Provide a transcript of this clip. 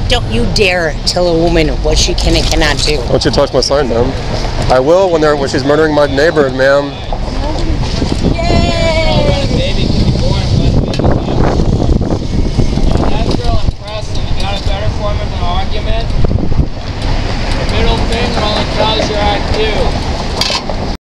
Don't you dare tell a woman what she can and cannot do. Why don't you touch my sign, ma'am? I will when she's murdering my neighbor, ma'am.